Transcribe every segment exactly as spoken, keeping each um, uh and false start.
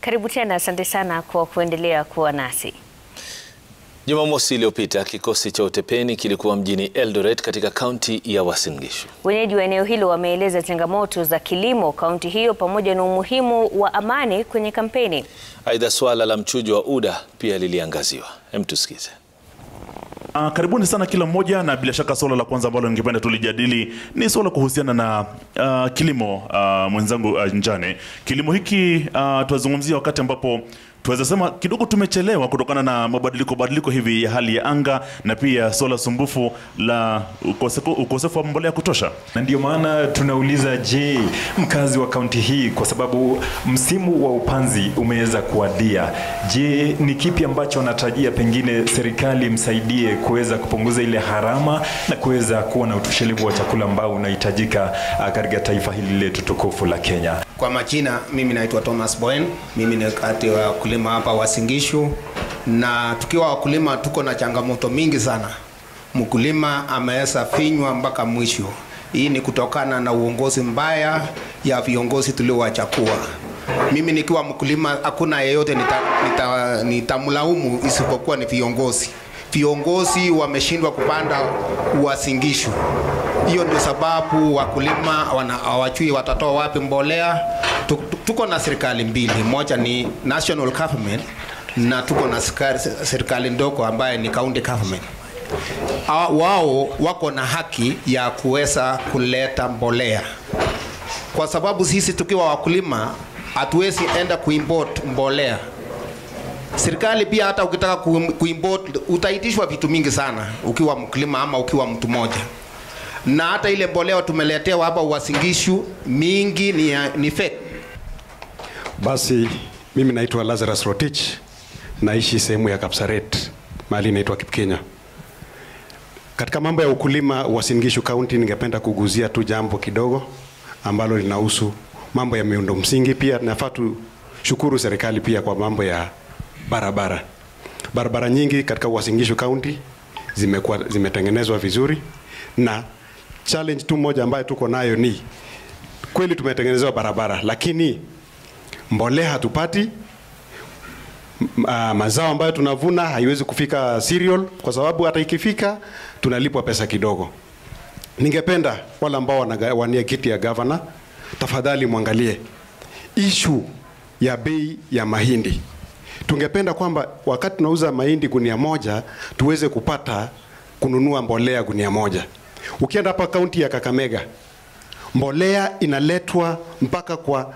Karibu tena, asante sana kwa kuendelea kuwa nasi. Jumamosi iliyopita kikosi cha Utepeni kilikuwa mjini Eldoret katika kaunti ya Uasin Gishu. Wenyeji wa eneo hilo wameeleza changamoto za kilimo kaunti hiyo pamoja na umuhimu wa amani kwenye kampeni. Aidha, swala la mchujo wa U D A pia liliangaziwa. Hem, tusikize. Uh, karibuni sana kila mmoja, na bila shaka swala la kwanza ambalo ningependa tulijadili ni swala kuhusiana na uh, kilimo. Uh, mwenzangu uh, Njane, kilimo hiki uh, tuwazungumzia wakati ambapo tuweza sema kidogo tumechelewa kutokana na mabadiliko badiliko hivi ya hali ya anga, na pia swala sumbufu la ukosefu, ukosefu wa mbolea kutosha. Na ndio maana tunauliza, je, mkazi wa kaunti hii, kwa sababu msimu wa upanzi umeweza kuadia, je, ni kipi ambacho anatarajia pengine serikali msaidie kuweza kupunguza ile harama na kuweza kuwa na utoshelevu wa chakula ambao unahitajika katika taifa hili letu tukufu la Kenya? Kwa majina, mimi naitwa Thomas Bowen, mimi ni kati wa wakulima hapa Uasin Gishu, na tukiwa wakulima tuko na changamoto mingi sana. Mkulima ameweza finywa mpaka mwisho. Hii ni kutokana na uongozi mbaya ya viongozi tuliowachagua. Mimi nikiwa mkulima hakuna yeyote nitamlaumu nita, nita isipokuwa ni viongozi. Viongozi wameshindwa kupanda Uasin Gishu. Hiyo ndio sababu wakulima hawajui watatoa wapi mbolea. Tuko na serikali mbili, moja ni national government na tuko na serikali ndogo ambaye ni county government. Wao wako na haki ya kuweza kuleta mbolea, kwa sababu sisi tukiwa wakulima hatuwezi enda kuimport mbolea. Serikali pia hata ukitaka kuimport utaitishwa vitu mingi sana ukiwa mkulima ama ukiwa mtu mmoja. Na hata ile mbolea tumeletewa hapa Uasin Gishu mingi ni, ni fake. Basi mimi naitwa Lazarus Rotich, naishi sehemu ya Kapsaret, mahali inaitwa Kipkenya. Katika mambo ya ukulima Uasin Gishu County, ningependa kuguzia tu jambo kidogo ambalo linahusu mambo ya miundo msingi. Pia nafaa tushukuru serikali pia kwa mambo ya barabara. Barabara nyingi katika Uasin Gishu County zimekuwa zimetengenezwa vizuri, na challenge tu moja ambayo tuko nayo ni kweli tumetengenezewa barabara, lakini mbolea hatupati. Uh, mazao ambayo tunavuna haiwezi kufika cereal, kwa sababu hata ikifika tunalipwa pesa kidogo. Ningependa wale ambao wanawania kiti ya governor, tafadhali muangalie issue ya bei ya mahindi. Tungependa kwamba wakati tunauza mahindi gunia moja tuweze kupata kununua mbolea gunia moja. Ukienda hapa kaunti ya Kakamega, mbolea inaletwa mpaka kwa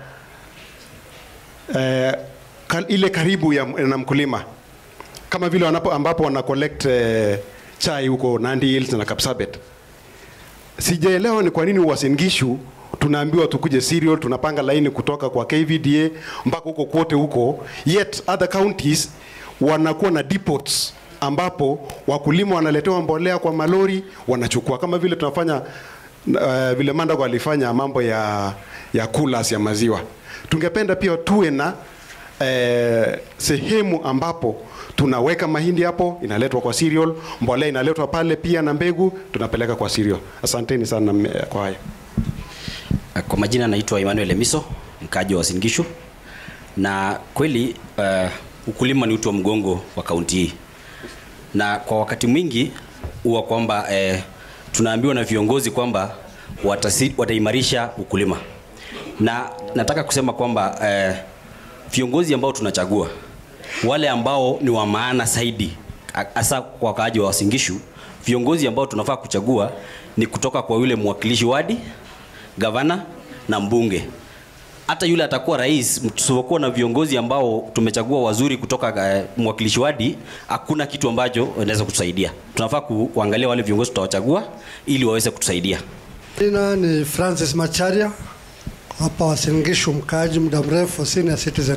eh, ile karibu ya na mkulima, kama vile wanapo ambapo wana collect eh, chai huko Nandi Hills na Kapsabet. Sijaelewa ni kwa nini Uasin Gishu tunaambiwa tukuje cereal, tunapanga laini kutoka kwa K V D A mpaka huko kote huko, yet other counties wanakuwa na depots ambapo wakulima wanaletewa mbolea kwa malori wanachukua, kama vile tunafanya uh, vile Mandago alifanya mambo ya ya coolers ya maziwa. Tungependa pia tuwe na uh, sehemu ambapo tunaweka mahindi hapo, inaletwa kwa cereal, mbolea inaletwa pale pia, na mbegu tunapeleka kwa cereal. Asanteni sana kwa hayo. Kwa majina naitwa Emmanuel Emiso, mkaji wa Uasin Gishu, na kweli uh, ukulima ni uti wa mgongo wa kaunti hii. Na kwa wakati mwingi huwa kwamba eh, tunaambiwa na viongozi kwamba wataimarisha ukulima. Na nataka kusema kwamba eh, viongozi ambao tunachagua, wale ambao ni wa maana zaidi hasa kwa wakaaji wa Uasin Gishu, viongozi ambao tunafaa kuchagua ni kutoka kwa yule mwakilishi wadi, gavana na mbunge. Hata yule atakuwa rais, tusipokuwa na viongozi ambao tumechagua wazuri kutoka uh, mwakilishi wadi, hakuna kitu ambacho wanaweza kutusaidia. Tunafaa ku, kuangalia wale viongozi tutawachagua ili waweze kutusaidia. Jina ni Francis Macharia, hapa Uasin Gishu, mkaaji muda mrefu, senior citizen.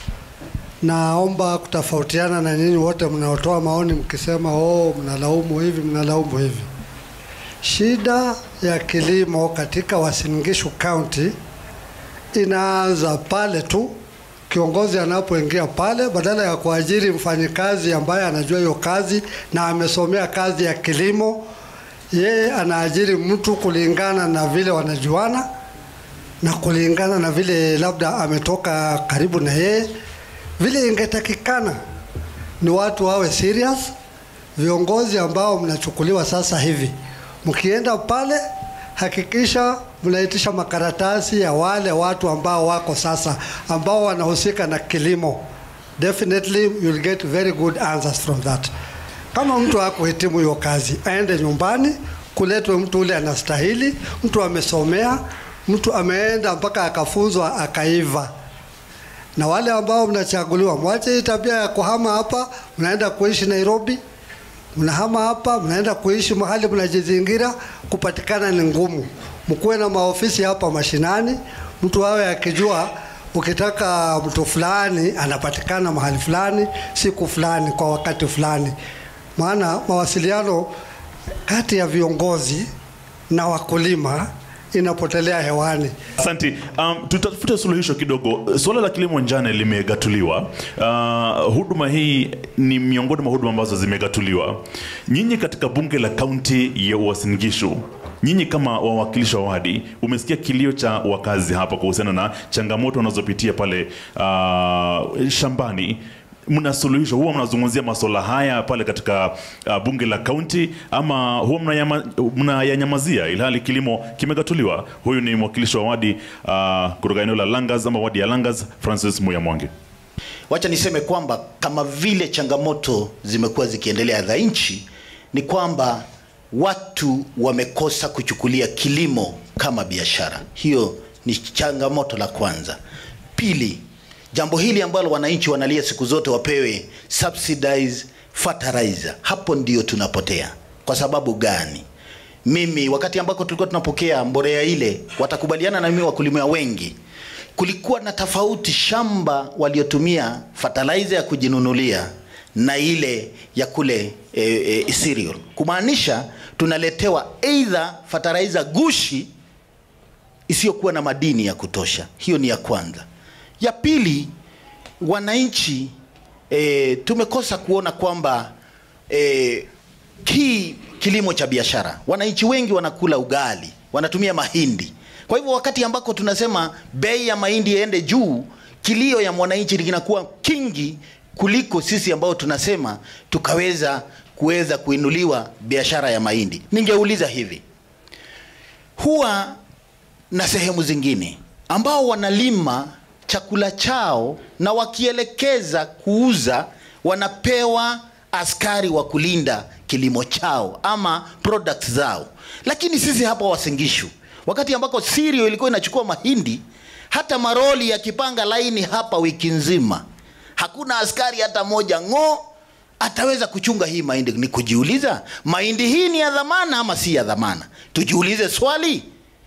Naomba kutafautiana na nyinyi wote mnaotoa maoni mkisema oh mnalaumu hivi mnalaumu hivi. Shida ya kilimo katika Uasin Gishu County inaanza pale tu kiongozi anapoingia pale, badala ya kuajiri mfanyikazi ambaye anajua hiyo kazi na amesomea kazi ya kilimo, yeye anaajiri mtu kulingana na vile wanajuana na kulingana na vile labda ametoka karibu na yeye, Vile ingetakikana ni watu wawe serious, viongozi ambao mnachukuliwa sasa hivi, mkienda pale hakikisha mnaitisha makaratasi ya wale watu ambao wako sasa, ambao wanahusika na kilimo. Definitely you'll get very good answers from that. Kama mtu hakuhitimu hiyo kazi, aende nyumbani, kuletwe mtu ule anastahili, mtu amesomea, mtu ameenda mpaka akafunzwa akaiva. Na wale ambao mnachaguliwa, mwache tabia ya kuhama hapa, mnaenda kuishi Nairobi, mnahama hapa, mnaenda kuishi mahali mnajizingira, kupatikana ni ngumu. Mkuwe na maofisi hapa mashinani, mtu awe akijua ukitaka mtu fulani anapatikana mahali fulani, siku fulani, kwa wakati fulani. Maana mawasiliano kati ya viongozi na wakulima inapotelea hewani. Asante. Um, tutafute suluhisho kidogo. Swala la kilimo njane limegatuliwa. Uh, huduma hii ni miongoni mwa huduma ambazo zimegatuliwa. Nyinyi katika bunge la kaunti ya Uasin Gishu, nyinyi kama wawakilishi wa wadi, umesikia kilio cha wakazi hapa kuhusiana na changamoto wanazopitia pale uh, shambani. Mna suluhisho? Huwa mnazungumzia masuala haya pale katika uh, bunge la kaunti, ama huwa mnayanyamazia ilhali kilimo kimegatuliwa? Huyu ni mwakilishi wa wadi uh, kutoka eneo la Langas ama wadi ya Langas, Francis Muyamwangi. Wacha niseme kwamba kama vile changamoto zimekuwa zikiendelea za nchi, ni kwamba watu wamekosa kuchukulia kilimo kama biashara. Hiyo ni changamoto la kwanza. Pili, jambo hili ambalo wananchi wanalia siku zote wapewe subsidized fertilizer, hapo ndio tunapotea. Kwa sababu gani? Mimi wakati ambako tulikuwa tunapokea mbolea ile, watakubaliana na mimi wakulima wengi, kulikuwa na tofauti shamba waliotumia fertilizer ya kujinunulia na ile ya kule e, e, cereal. Kumaanisha tunaletewa either fertilizer gushi isiyokuwa na madini ya kutosha. Hiyo ni ya kwanza. Ya pili, wananchi e, tumekosa kuona kwamba e, ki kilimo cha biashara. Wananchi wengi wanakula ugali, wanatumia mahindi. Kwa hivyo wakati ambako tunasema bei ya mahindi iende juu, kilio ya mwananchi kinakuwa kingi kuliko sisi ambao tunasema tukaweza kuweza kuinuliwa biashara ya mahindi. Ningeuliza hivi, huwa na sehemu zingine ambao wanalima chakula chao na wakielekeza kuuza wanapewa askari wa kulinda kilimo chao ama products zao. Lakini sisi hapa Uasin Gishu, wakati ambako cereal ilikuwa inachukua mahindi, hata maroli ya kipanga laini hapa wiki nzima, hakuna askari hata moja ngo ataweza kuchunga hii mahindi. Ni kujiuliza, mahindi hii ni ya dhamana ama si ya dhamana? Tujiulize swali.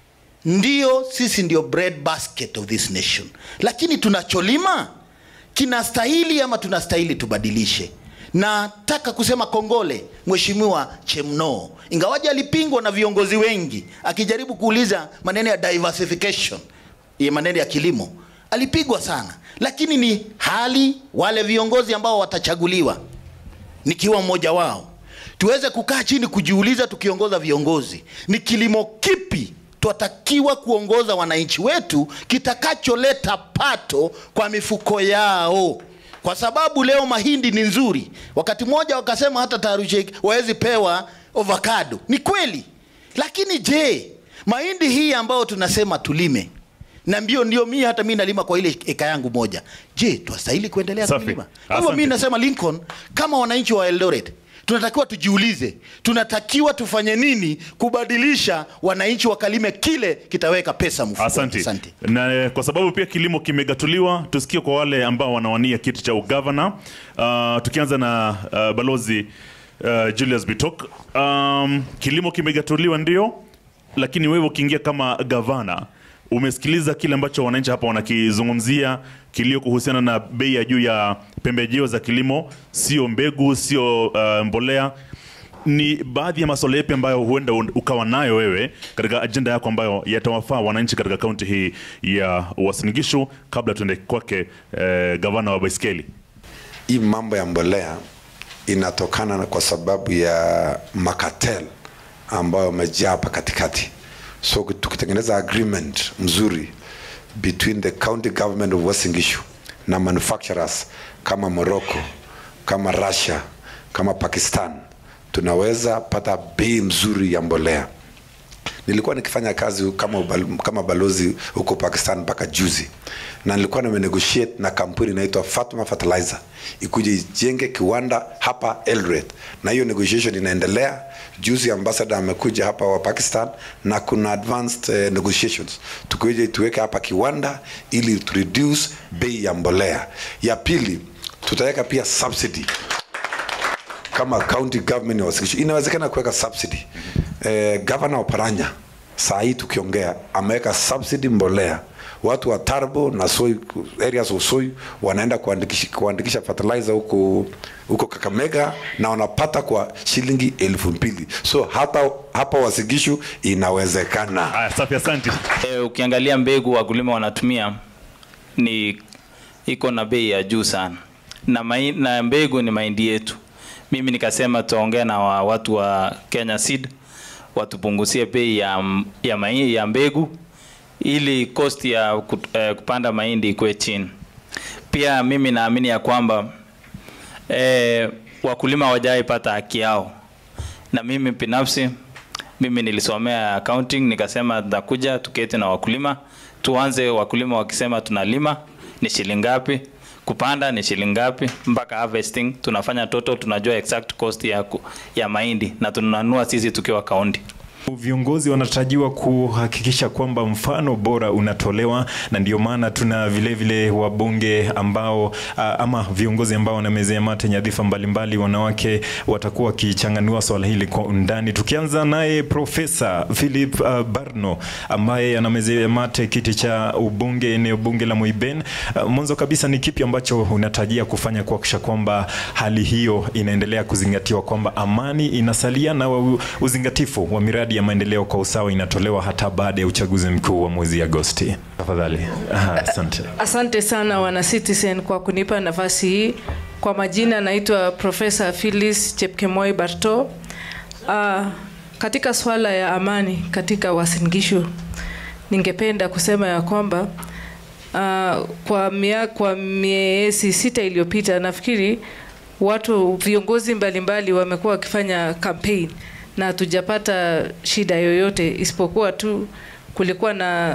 Ndio, sisi ndio bread basket of this nation, lakini tunacholima kinastahili ama tunastahili tubadilishe? Nataka kusema kongole Mheshimiwa Chemno, ingawaje alipingwa na viongozi wengi akijaribu kuuliza maneno ya diversification ya maneno ya kilimo, alipigwa sana. Lakini ni hali wale viongozi ambao watachaguliwa, nikiwa mmoja wao, tuweze kukaa chini kujiuliza, tukiongoza viongozi, ni kilimo kipi twatakiwa kuongoza wananchi wetu kitakacholeta pato kwa mifuko yao? Kwa sababu leo mahindi ni nzuri, wakati mmoja wakasema hata taruche wawezi pewa avocado. Ni kweli, lakini je, mahindi hii ambao tunasema tulime, na mbio ndio mimi hata mimi nalima kwa ile eka yangu moja, je twastahili kuendelea kulima? Kwa hivyo mimi nasema Lincoln, kama wananchi wa Eldoret, tunatakiwa tujiulize, tunatakiwa tufanye nini kubadilisha wananchi wakalime kile kitaweka pesa mfuko. Asante. Asante. Na kwa sababu pia kilimo kimegatuliwa, tusikie kwa wale ambao wanawania kiti cha ugavana. Uh, tukianza na uh, balozi uh, Julius Bitok. Um, kilimo kimegatuliwa ndio, lakini wewe ukiingia kama gavana, umesikiliza kile ambacho wananchi hapa wanakizungumzia, kilio kuhusiana na bei ya juu ya pembejeo za kilimo, sio mbegu, sio uh, mbolea. Ni baadhi ya masuala yapi ambayo huenda ukawa nayo wewe katika agenda yako ambayo yatawafaa wananchi katika kaunti hii ya Uasin Gishu, kabla tuende kwake eh, gavana wa baiskeli? Hii mambo ya mbolea inatokana kwa sababu ya makatel ambayo wamejaa hapa katikati. So tukitengeneza agreement mzuri between the county government of Uasin Gishu na manufacturers kama Morocco, kama Russia, kama Pakistan, tunaweza pata bei mzuri ya mbolea. Nilikuwa nikifanya kazi kama kama balozi huko Pakistan mpaka juzi, na nilikuwa na negotiate na kampuni inaitwa Fatma Fertilizer ikuje ijenge kiwanda hapa Eldoret, na hiyo negotiation inaendelea. Juzi ambassador amekuja hapa wa Pakistan, na kuna advanced uh, negotiations tukuje tuweke hapa kiwanda ili to reduce bei ya mbolea. Ya pili, tutaweka pia subsidy kama county government was inawezekana kuweka subsidy. Eh, Governor Paranya saa hii tukiongea ameweka subsidy mbolea. Watu wa Tarbo na Soy areas of Soy wanaenda kuandikisha kuandikisha fertilizer huko huko Kakamega na wanapata kwa shilingi elfu mbili. So hata hapa Uasin Gishu inawezekana. Ah, safi, asante. Eh, ukiangalia mbegu wakulima wanatumia ni iko na bei ya juu sana. Na mai, na mbegu ni mahindi yetu. Mimi nikasema tuongee na wa, watu wa Kenya Seed watupunguzie bei ya ya mahindi ya mbegu ili cost ya kupanda mahindi ikuwe chini. Pia mimi naamini ya kwamba eh, wakulima hawajaipata haki yao. Na mimi binafsi mimi nilisomea accounting, nikasema nitakuja tuketi na wakulima, tuanze wakulima wakisema tunalima ni shilingi ngapi, kupanda ni shilingi ngapi, mpaka harvesting tunafanya total, tunajua exact cost ya ya mahindi na tunanunua sisi tukiwa kaunti. Viongozi wanatarajiwa kuhakikisha kwamba mfano bora unatolewa, na ndio maana tuna vile vile wabunge ambao uh, ama viongozi ambao wanamezea mate nyadhifa mbalimbali, wanawake watakuwa wakichanganua swala hili kwa undani. Tukianza naye Profesa Philip uh, Barno ambaye anamezea mate kiti cha ubunge eneo bunge la Moiben. Uh, mwanzo kabisa ni kipi ambacho unatarajia kufanya kuhakikisha kwamba hali hiyo inaendelea kuzingatiwa, kwamba amani inasalia na uzingatifu wa miradi ya maendeleo kwa usawa inatolewa hata baada ya uchaguzi mkuu wa mwezi Agosti? Tafadhali. Aha, asante. Asante sana wana Citizen kwa kunipa nafasi hii. Kwa majina naitwa Profesa Phyllis Chepkemoi Barto. Uh, katika swala ya amani katika Uasin Gishu, ningependa kusema ya kwamba uh, kwa mia, kwa miezi sita iliyopita nafikiri watu viongozi mbalimbali wamekuwa wakifanya campaign na hatujapata shida yoyote, isipokuwa tu kulikuwa na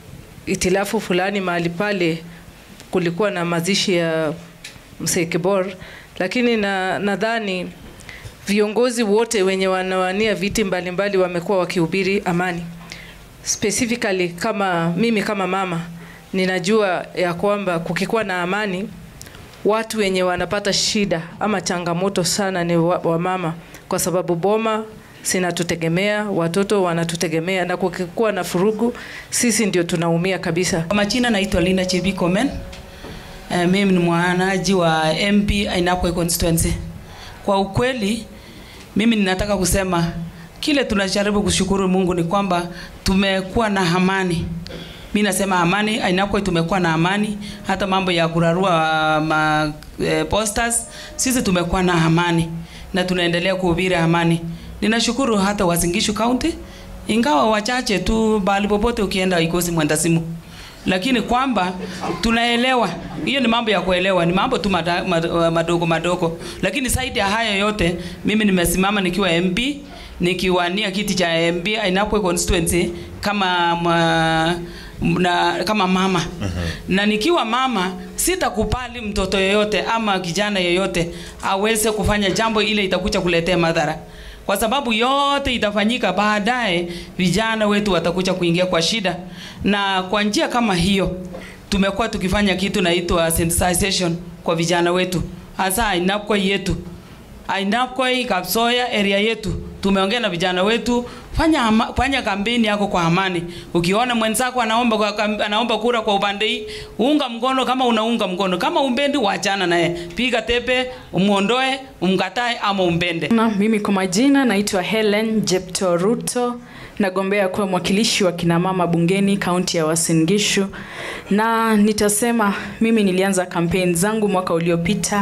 itilafu fulani mahali pale, kulikuwa na mazishi ya Mzee Kibor. Lakini na nadhani viongozi wote wenye wanawania viti mbalimbali wamekuwa wakihubiri amani. Specifically kama mimi kama mama ninajua ya kwamba kukikuwa na amani, watu wenye wanapata shida ama changamoto sana ni wa, wa mama, kwa sababu boma sina tutegemea, watoto wanatutegemea, na kukikuwa na furugu sisi ndio tunaumia kabisa. Kwa majina naitwa Linda Chebikomen. Uh, mimi ni mwanaji wa M P Ainakwe constituency. Kwa ukweli mimi ninataka kusema kile tunajaribu kushukuru Mungu ni kwamba tumekuwa na amani. Mimi nasema amani, Ainakwe tumekuwa na amani, hata mambo ya kurarua ma, eh, posters sisi tumekuwa na amani na tunaendelea kuhubiri amani. Ninashukuru hata Uasin Gishu County, ingawa wachache tu bali popote ukienda ikosi mwendasimu, lakini kwamba tunaelewa, hiyo ni mambo ya kuelewa, ni mambo tu madogo madogo. Lakini zaidi ya haya yote mimi nimesimama nikiwa M P, nikiwania kiti cha M P Ainakwe constituency kama ma, na kama mama. Uh-huh. Na nikiwa mama sitakubali mtoto yoyote ama kijana yoyote aweze kufanya jambo ile itakuja kuletea madhara, kwa sababu yote itafanyika baadaye vijana wetu watakuja kuingia kwa shida. Na kwa njia kama hiyo tumekuwa tukifanya kitu naitwa sensitization kwa vijana wetu, hasa Ainakwe yetu, Ainakwe Kapsoya area yetu. Tumeongea na vijana wetu, fanya ama, fanya kampeni yako kwa amani. Ukiona mwenzako anaomba kwa, anaomba kura kwa upande hii, unga mkono kama unaunga mkono, kama umbendi waachana naye, piga tepe, umuondoe, umkatae ama umpende. Na mimi kwa majina naitwa Helen Jepto Ruto, nagombea kuwa mwakilishi wa kina mama bungeni kaunti ya Uasin Gishu. Na nitasema mimi nilianza kampeni zangu mwaka uliopita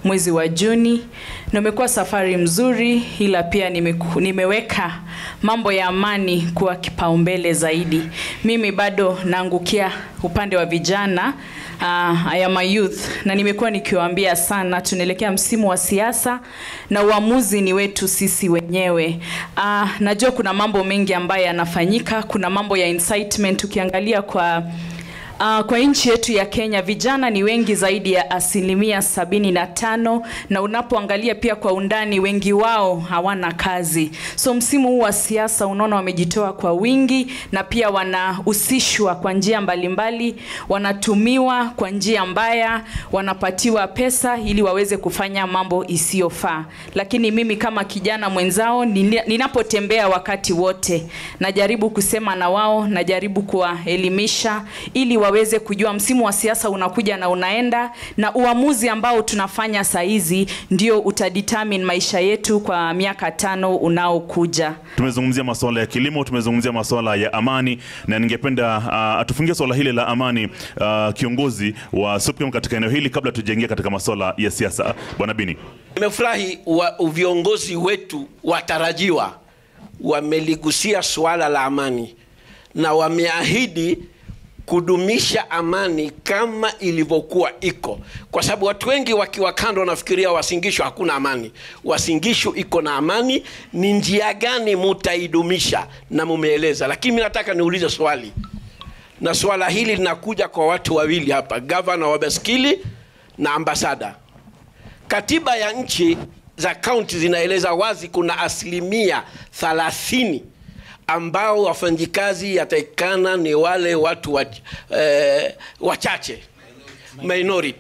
mwezi wa Juni, na umekuwa safari mzuri, ila pia nimeku, nimeweka mambo ya amani kuwa kipaumbele zaidi. Mimi bado naangukia upande wa vijana, uh, I am a youth, na nimekuwa nikiwaambia sana tunaelekea msimu wa siasa na uamuzi ni wetu sisi wenyewe. Uh, najua kuna mambo mengi ambayo yanafanyika, kuna mambo ya incitement. Ukiangalia kwa Uh, kwa nchi yetu ya Kenya vijana ni wengi zaidi ya asilimia sabini na tano, na unapoangalia pia kwa undani wengi wao hawana kazi. So msimu huu wa siasa unaona wamejitoa kwa wingi, na pia wanahusishwa kwa njia mbalimbali, wanatumiwa kwa njia mbaya, wanapatiwa pesa ili waweze kufanya mambo isiyofaa. Lakini mimi kama kijana mwenzao ninapotembea wakati wote najaribu kusema na wao, najaribu kuwaelimisha ili waweze kujua msimu wa siasa unakuja na unaenda, na uamuzi ambao tunafanya saa hizi ndio utadetermine maisha yetu kwa miaka tano unaokuja. Tumezungumzia masuala ya kilimo, tumezungumzia masuala ya amani, na ningependa uh, atufungie swala hili la amani uh, kiongozi wa Supreme katika eneo hili kabla tujaingia katika masuala ya siasa. Bwana Bini. Nimefurahi wa viongozi wetu watarajiwa wameligusia swala la amani na wameahidi kudumisha amani kama ilivyokuwa iko, kwa sababu watu wengi wakiwa kando wanafikiria Uasin Gishu hakuna amani. Uasin Gishu iko na amani. Ni njia gani mutaidumisha? Na mumeeleza, lakini mimi nataka niulize swali, na swala hili linakuja kwa watu wawili hapa, governor wa Baskili na ambasada. Katiba ya nchi za kaunti zinaeleza wazi kuna asilimia thelathini ambao wafanyikazi yatakana ni wale watu wa, eh, wachache, minority.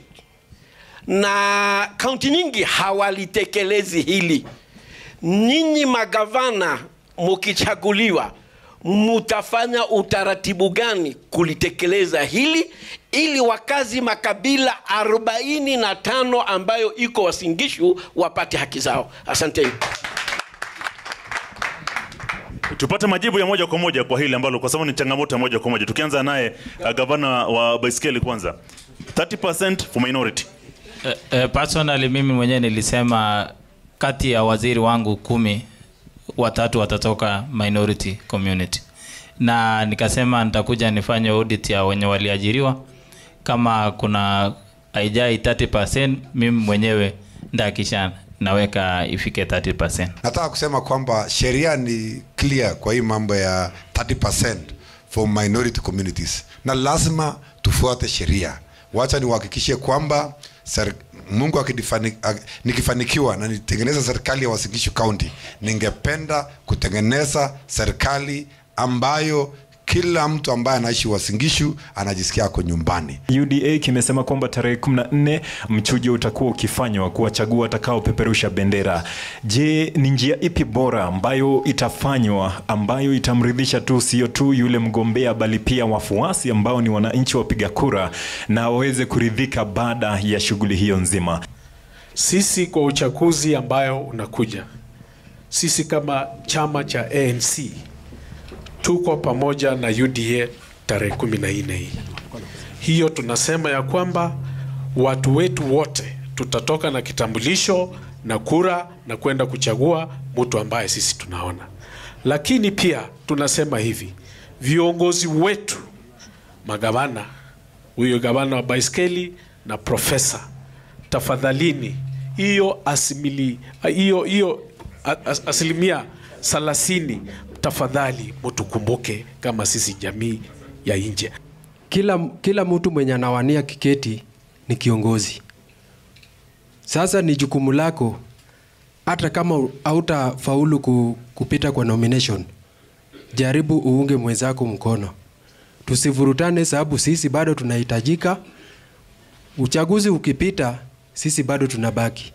Na kaunti nyingi hawalitekelezi hili. Nyinyi magavana mukichaguliwa, mutafanya utaratibu gani kulitekeleza hili ili wakazi makabila arobaini na tano ambayo iko Uasin Gishu wapate haki zao? Asanteni. Tupate majibu ya moja kwa moja kwa hili ambalo kwa sababu ni changamoto ya moja kwa moja. Tukianza naye uh, gavana wa Baiskeli kwanza. thirty percent for minority. Uh, uh, personally mimi mwenyewe nilisema kati ya waziri wangu kumi, watatu watatoka minority community. Na nikasema nitakuja nifanye audit ya wenye waliajiriwa. Kama kuna haijai thirty percent, mimi mwenyewe ndakisha naweka ifike thirty percent. Nataka kusema kwamba sheria ni clear kwa hii mambo ya thirty percent for minority communities, na lazima tufuate sheria. Wacha niwahakikishie kwamba Mungu akidifani, nikifanikiwa na nitengeneza serikali ya Uasin Gishu County, ningependa kutengeneza serikali ambayo kila mtu ambaye anaishi Uasin Gishu anajisikia ako nyumbani. U D A kimesema kwamba tarehe kumi na nne mchujo utakuwa ukifanywa kuwachagua watakao peperusha bendera. Je, ni njia ipi bora ambayo itafanywa ambayo itamridhisha tu sio tu yule mgombea bali pia wafuasi ambao ni wananchi wapiga kura na waweze kuridhika baada ya shughuli hiyo nzima? Sisi kwa uchaguzi ambayo unakuja, sisi kama chama cha A N C tuko pamoja na U D A tarehe kumi na nne hii. Hiyo tunasema ya kwamba watu wetu wote tutatoka na kitambulisho na kura na kwenda kuchagua mtu ambaye sisi tunaona. Lakini pia tunasema hivi, viongozi wetu, magavana, huyo gavana wa Baiskeli na profesa, tafadhalini hiyo asimili hiyo hiyo asilimia thelathini tafadhali mtukumbuke kama sisi jamii ya nje. Kila, kila mtu mwenye anawania kiketi ni kiongozi. Sasa ni jukumu lako, hata kama hautafaulu kupita kwa nomination, jaribu uunge mwenzako mkono. Tusivurutane sababu sisi bado tunahitajika. Uchaguzi ukipita, sisi bado tunabaki.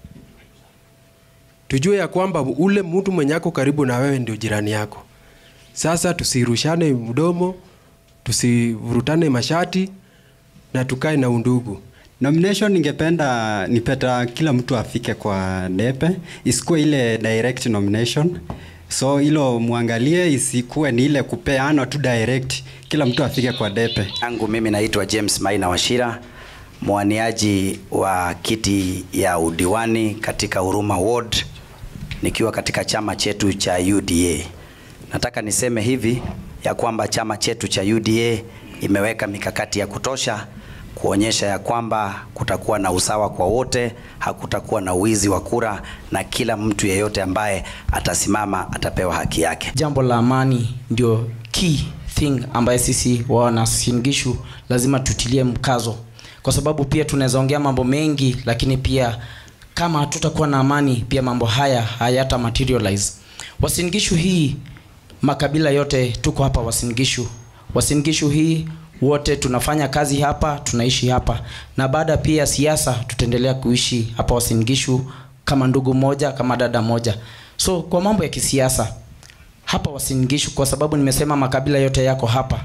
Tujue ya kwamba ule mtu mwenye ako karibu na wewe ndio jirani yako. Sasa tusirushane mdomo, tusivurutane mashati na tukae na undugu. Nomination ningependa nipeta kila mtu afike kwa depe, isikuwe ile direct nomination. So ilo muangalie isikuwe ni ile kupeana tu direct, kila mtu afike kwa depe. Yangu mimi naitwa James Maina Washira. mwaniaji wa kiti ya udiwani katika Huruma Ward nikiwa katika chama chetu cha U D A. Nataka niseme hivi ya kwamba chama chetu cha U D A imeweka mikakati ya kutosha kuonyesha ya kwamba kutakuwa na usawa kwa wote, hakutakuwa na uwizi wa kura, na kila mtu yeyote ambaye atasimama atapewa haki yake. Jambo la amani ndio key thing ambaye sisi wana Uasin Gishu lazima tutilie mkazo, kwa sababu pia tunaweza ongea mambo mengi, lakini pia kama hatutakuwa na amani pia mambo haya hayata materialize. Uasin Gishu hii, makabila yote tuko hapa Uasin Gishu. Uasin Gishu hii wote tunafanya kazi hapa, tunaishi hapa, na baada pia siasa tutaendelea kuishi hapa Uasin Gishu kama ndugu moja, kama dada moja. So kwa mambo ya kisiasa hapa Uasin Gishu, kwa sababu nimesema makabila yote yako hapa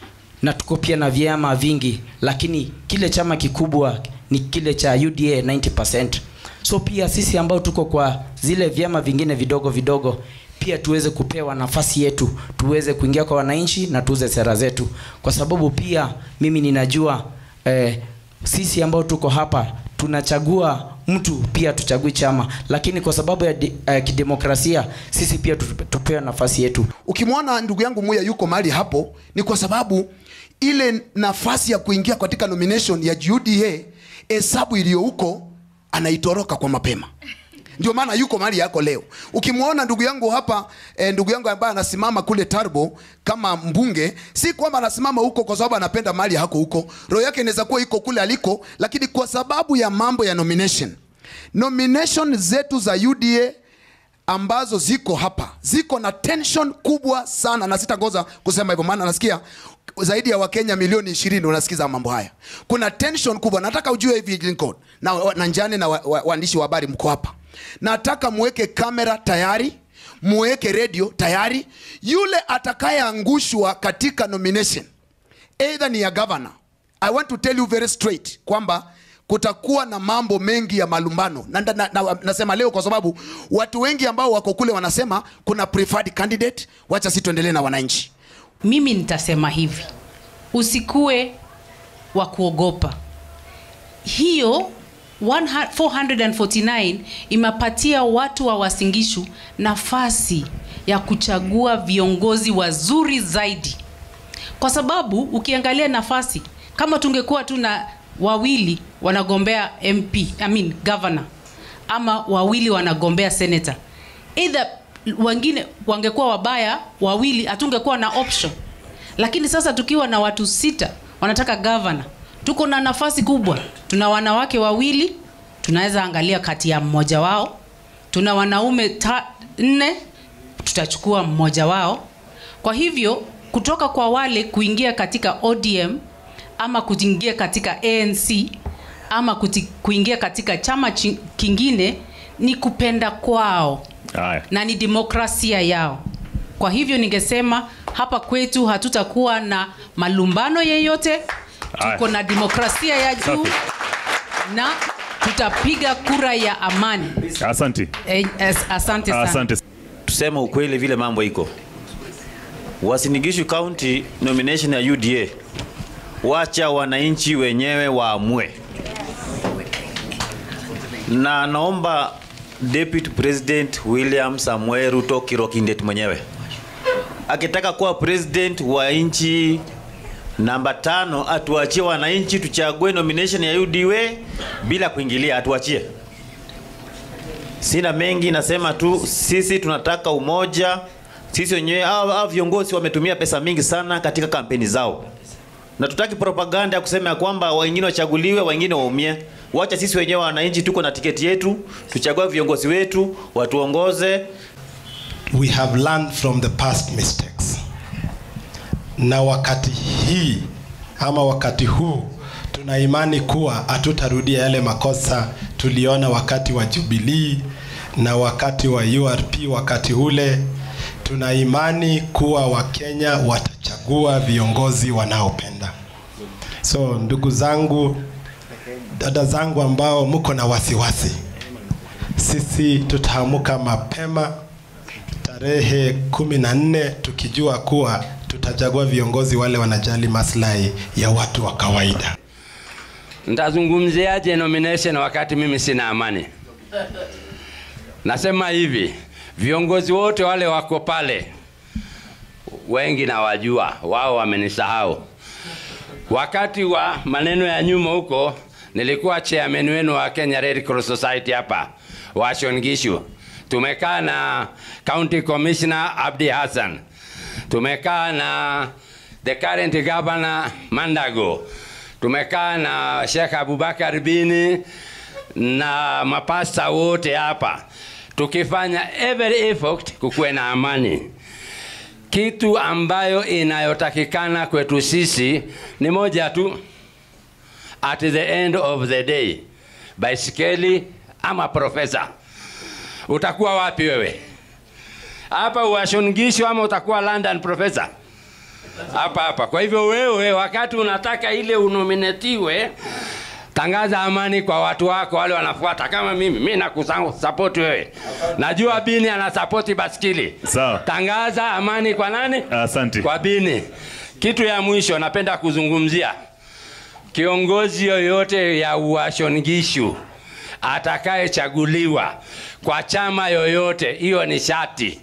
na tuko pia na vyama vingi, lakini kile chama kikubwa ni kile cha U D A ninety percent. So pia sisi ambao tuko kwa zile vyama vingine vidogo vidogo pia tuweze kupewa nafasi yetu, tuweze kuingia kwa wananchi na tuuze sera zetu, kwa sababu pia mimi ninajua eh, sisi ambao tuko hapa tunachagua mtu, pia tuchagui chama, lakini kwa sababu ya di, eh, kidemokrasia sisi pia tupewe nafasi yetu. Ukimwona ndugu yangu Muya yuko mahali hapo ni kwa sababu ile nafasi ya kuingia katika nomination ya U D A, hesabu iliyo huko anaitoroka kwa mapema. Ndio maana yuko mahali yako leo. Ukimwona ndugu yangu hapa eh, ndugu yangu ambaye anasimama kule Turbo kama mbunge, si kwamba anasimama huko kwa sababu anapenda mahali hako huko. Roho yake inaweza kuwa iko kule aliko, lakini kwa sababu ya mambo ya nomination. Nomination zetu za U D A ambazo ziko hapa ziko na tension kubwa sana, na sitangoza kusema hivyo maana nasikia zaidi ya Wakenya milioni ishirini unasikiza mambo haya. Kuna tension kubwa. Nataka ujue hivi Lincoln na, na Njane na waandishi wa, wa habari mko hapa. Nataka muweke kamera tayari, muweke radio tayari. Yule atakayeangushwa katika nomination either ni ya governor, I want to tell you very straight kwamba kutakuwa na mambo mengi ya malumbano. Na, na, na, nasema leo kwa sababu watu wengi ambao wako kule wanasema kuna preferred candidate. Wacha sisi tuendelee na wananchi. Mimi nitasema hivi, usikue wa kuogopa. Hiyo four hundred forty-nine imepatia watu wa Uasin Gishu nafasi ya kuchagua viongozi wazuri zaidi. Kwa sababu ukiangalia nafasi, kama tungekuwa tu na wawili wanagombea M P, I mean governor, ama wawili wanagombea senator, either wengine wangekuwa wabaya wawili, hatungekuwa na option. Lakini sasa tukiwa na watu sita wanataka governor, tuko na nafasi kubwa. Tuna wanawake wawili, tunaweza angalia kati ya mmoja wao. Tuna wanaume nne, tutachukua mmoja wao. Kwa hivyo kutoka kwa wale kuingia katika O D M ama kuingia katika A N C ama kuti, kuingia katika chama kingine ni kupenda kwao. Aye. Na ni demokrasia yao. Kwa hivyo ningesema hapa kwetu hatutakuwa na malumbano yeyote. Tuko na demokrasia ya juu na tutapiga kura ya amani. Asante. Eh, asante sana. Asante. Tuseme ukweli vile mambo iko. Uasin Gishu County nomination ya U D A, wacha wananchi wenyewe waamue. Na naomba Deputy President William Samuel Ruto Kirokindet mwenyewe akitaka kuwa president wa nchi namba tano, atuachie wananchi tuchague nomination ya U D A bila kuingilia, atuachie. Sina mengi, nasema tu sisi tunataka umoja. Sisi wenyewe hao viongozi wametumia pesa mingi sana katika kampeni zao, na tutaki propaganda ya kusema ya kwamba wengine wachaguliwe wengine waumie. Wacha sisi wenyewe wananchi tuko na tiketi yetu, tuchague viongozi wetu watuongoze. We have learned from the past mistakes. Na wakati hii ama wakati huu tuna imani kuwa hatutarudia yale makosa tuliona wakati wa Jubilee na wakati wa U R P. Wakati ule tuna imani kuwa Wakenya watachagua viongozi wanaopenda. So ndugu zangu, dada zangu ambao mko na wasiwasi, sisi tutaamuka mapema tarehe kumi na nne tukijua kuwa tutachagua viongozi wale wanajali maslahi ya watu wa kawaida. Nitazungumziaje nomination wakati mimi sina amani? Nasema hivi, viongozi wote wale wako pale, wengi na wajua, wao wamenisahau. Wakati wa maneno ya nyuma huko, nilikuwa chairman wenu wa Kenya Red Cross Society hapa, Uasin Gishu. Tumekaa na County Commissioner Abdi Hassan. Tumekaa na the current governor Mandago. Tumekaa na Sheikh Abubakar Bini na mapasta wote hapa. Tukifanya every effort kukuwe na amani. Kitu ambayo inayotakikana kwetu sisi ni moja tu. At the end of the day, baisikeli ama profesa, utakuwa wapi wewe? Hapa Uasin Gishu ama utakuwa London profesa? Hapa hapa. Kwa hivyo wewe wakati unataka ile unominatiwe, tangaza amani kwa watu wako wale wanafuata kama mimi. Mimi nakusupport wewe. Najua Bini anasupport basikili. Sawa. Tangaza amani kwa nani? Asante. Kwa Bini. Kitu ya mwisho napenda kuzungumzia. Kiongozi yoyote ya Uasin Gishu atakayechaguliwa kwa chama yoyote, hiyo ni shati.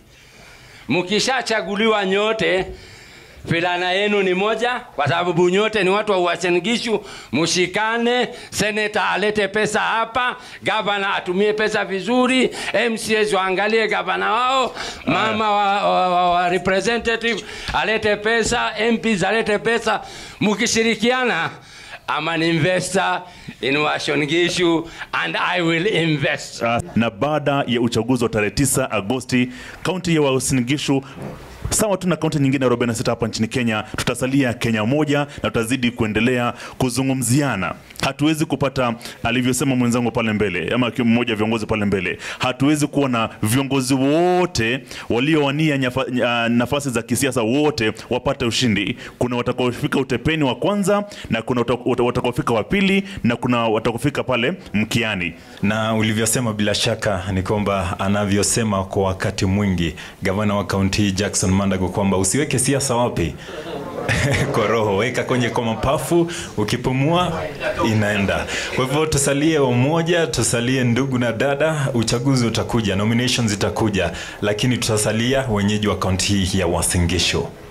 Mkishachaguliwa nyote, filana yenu ni moja, kwa sababu nyote ni watu wa Uasin Gishu. Mshikane, senator alete pesa hapa, governor atumie pesa vizuri, M C S waangalie governor wao, mama wa, wa, wa, wa representative alete pesa, M Ps alete pesa. Mkishirikiana, I'm an investor in Uasin Gishu and I will invest. Uh, na baada ya uchaguzi wa tarehe tisa Agosti, kaunti ya Uasin Gishu sawa tu na kaunti nyingine arobaini na sita hapa nchini Kenya, tutasalia Kenya moja na tutazidi kuendelea kuzungumziana. Hatuwezi kupata, alivyosema mwenzangu pale mbele, ama mmoja viongozi pale mbele, hatuwezi kuwa na viongozi wote waliowania nafasi za kisiasa wote wapate ushindi. Kuna watakaofika Utepeni wa kwanza, na kuna watakaofika wa pili, na kuna watakaofika pale mkiani. Na ulivyosema bila shaka ni kwamba anavyosema kwa wakati mwingi gavana wa kaunti Jackson Mandago kwamba usiweke siasa wapi kwa roho, weka kwenye kwa mapafu, ukipumua inaenda. Kwa hivyo tusalie umoja, tusalie ndugu na dada. Uchaguzi utakuja, nominations zitakuja, lakini tutasalia wenyeji wa kaunti hii ya Uasin Gishu.